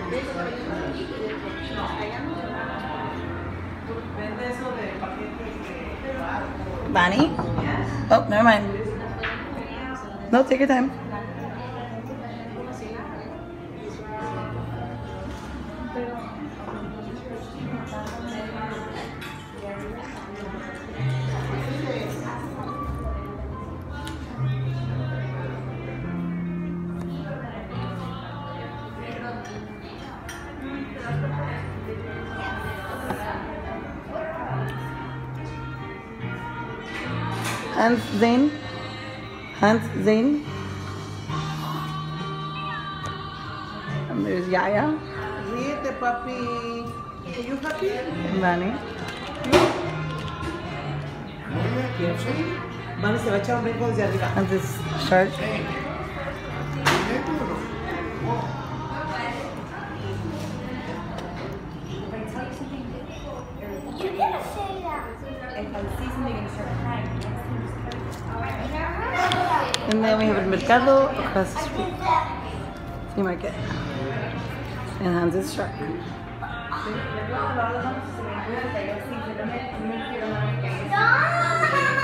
Bonnie? Oh, never mind. No, take your time. Hans Zane. Hans Zane. And there's Yaya. Ríete, papi. Are you happy? Vani. Vale, se va a echar un brinco desde arriba. And this shark. You didn't say that. If I see something and start crying, And then we have El Mercado across the street. Flea market. And Hans's shark. No.